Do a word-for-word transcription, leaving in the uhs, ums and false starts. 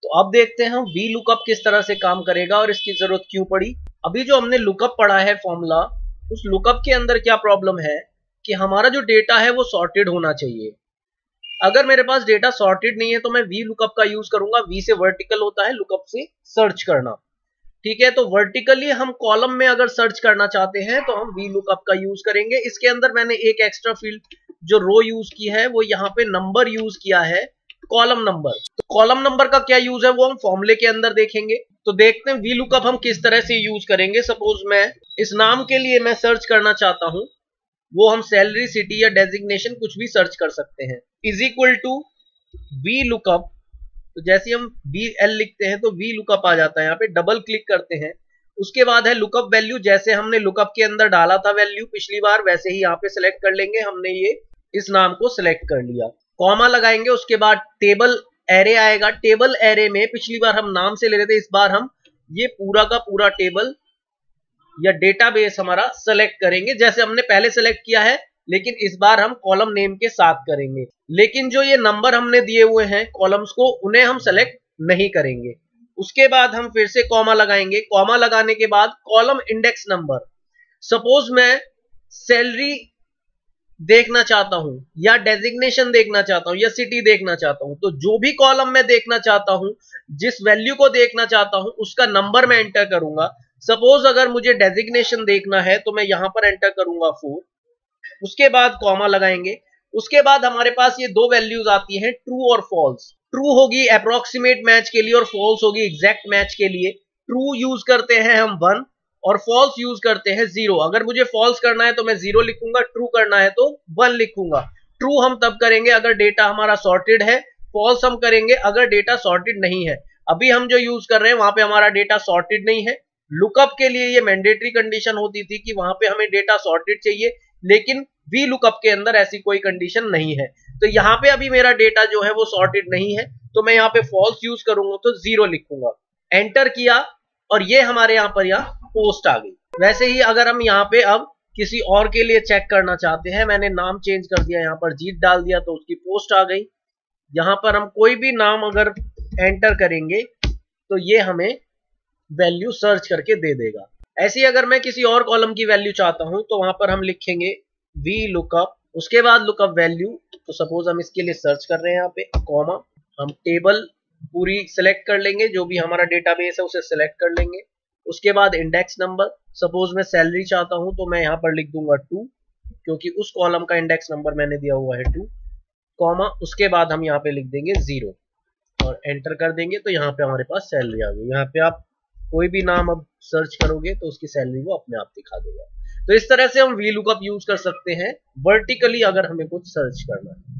तो अब देखते हैं हम वी लुकअप किस तरह से काम करेगा और इसकी जरूरत क्यों पड़ी। अभी जो हमने लुकअप पढ़ा है फॉर्मूला, उस लुकअप के अंदर क्या प्रॉब्लम है कि हमारा जो डेटा है वो सॉर्टेड होना चाहिए। अगर मेरे पास डेटा सॉर्टेड नहीं है तो मैं वी लुकअप का यूज करूंगा। वी से वर्टिकल होता है, लुकअप से सर्च करना, ठीक है। तो वर्टिकली हम कॉलम में अगर सर्च करना चाहते हैं तो हम वी लुकअप का यूज करेंगे। इसके अंदर मैंने एक एक्स्ट्रा फील्ड जो रो यूज की है वो यहाँ पे नंबर यूज किया है, कॉलम नंबर। तो कॉलम नंबर का क्या यूज है वो हम फॉर्मूले के अंदर देखेंगे। तो देखते हैं वी लुकअप हम किस तरह से यूज करेंगे। सपोज मैं इस नाम के लिए मैं सर्च करना चाहता हूं, वो हम सैलरी, सिटी या डेजिग्नेशन कुछ भी सर्च कर सकते हैं। Is equal to V lookup, तो जैसे हम वी एल लिखते हैं तो वी लुकअप आ जाता है। यहाँ पे डबल क्लिक करते हैं, उसके बाद है लुकअप वैल्यू। जैसे हमने लुकअप के अंदर डाला था वैल्यू पिछली बार, वैसे ही यहाँ पे सिलेक्ट कर लेंगे। हमने ये इस नाम को सिलेक्ट कर लिया, कॉमा लगाएंगे, उसके बाद टेबल एरे आएगा। टेबल एरे में पिछली बार हम नाम से ले रहे थे, इस बार हम ये पूरा का पूरा टेबल या डेटाबेस हमारा सेलेक्ट करेंगे जैसे हमने पहले सेलेक्ट किया है, लेकिन इस बार हम कॉलम नेम के साथ करेंगे। लेकिन जो ये नंबर हमने दिए हुए हैं कॉलम्स को, उन्हें हम सेलेक्ट नहीं करेंगे। उसके बाद हम फिर से कॉमा लगाएंगे। कॉमा लगाने के बाद कॉलम इंडेक्स नंबर, सपोज मैं सैलरी देखना चाहता हूं या डेजिग्नेशन देखना चाहता हूं या सिटी देखना चाहता हूं, तो जो भी कॉलम मैं देखना चाहता हूं, जिस वैल्यू को देखना चाहता हूं, उसका नंबर मैं एंटर करूंगा। सपोज अगर मुझे डेजिग्नेशन देखना है तो मैं यहां पर एंटर करूंगा फोर, उसके बाद कॉमा लगाएंगे। उसके बाद हमारे पास ये दो वैल्यूज आती हैं, ट्रू और फॉल्स। ट्रू होगी अप्रोक्सीमेट मैच के लिए और फॉल्स होगी एग्जैक्ट मैच के लिए। ट्रू यूज करते हैं हम वन और फॉल्स यूज करते हैं जीरो। अगर मुझे फॉल्स करना है तो मैं जीरो लिखूंगा, ट्रू करना है तो वन लिखूंगा। ट्रू हम तब करेंगे अगर डेटा हमारा सॉर्टेड है, फॉल्स हम करेंगे अगर डेटा सॉर्टेड नहीं है। अभी हम जो यूज कर रहे हैं वहां पे हमारा डेटा सॉर्टेड नहीं है। लुकअप के लिए ये मैंडेटरी कंडीशन होती थी कि वहां पे हमें डेटा सॉर्टेड चाहिए, लेकिन वी लुकअप के अंदर ऐसी कोई कंडीशन नहीं है। तो यहाँ पे अभी मेरा डेटा जो है वो सॉर्टेड नहीं है, तो मैं यहाँ पे फॉल्स यूज करूंगा तो जीरो लिखूंगा। एंटर किया और ये हमारे यहाँ पर यहाँ पोस्ट आ गई। वैसे ही अगर हम यहाँ पे अब किसी और के लिए चेक करना चाहते हैं, मैंने नाम चेंज कर दिया, यहाँ पर जीत डाल दिया तो उसकी पोस्ट आ गई। यहाँ पर हम कोई भी नाम अगर एंटर करेंगे तो ये हमें वैल्यू सर्च करके दे देगा। ऐसे ही अगर मैं किसी और कॉलम की वैल्यू चाहता हूं तो वहां पर हम लिखेंगे वी लुकअप, उसके बाद लुकअप वैल्यू। तो सपोज हम इसके लिए सर्च कर रहे हैं, यहाँ पे कॉमा, हम टेबल पूरी सिलेक्ट कर लेंगे, जो भी हमारा डेटाबेस है उसे सिलेक्ट कर लेंगे। उसके बाद इंडेक्स नंबर, सपोज मैं सैलरी चाहता हूं तो मैं यहाँ पर लिख दूंगा टू, क्योंकि उस कॉलम का इंडेक्स नंबर मैंने दिया हुआ है टू, कॉमा, उसके बाद हम यहाँ पे लिख देंगे जीरो और एंटर कर देंगे। तो यहाँ पे हमारे पास सैलरी आ गई। यहाँ पे आप कोई भी नाम अब सर्च करोगे तो उसकी सैलरी वो अपने आप दिखा देगा। तो इस तरह से हम वी लुकअप यूज कर सकते हैं वर्टिकली अगर हमें कुछ सर्च करना है।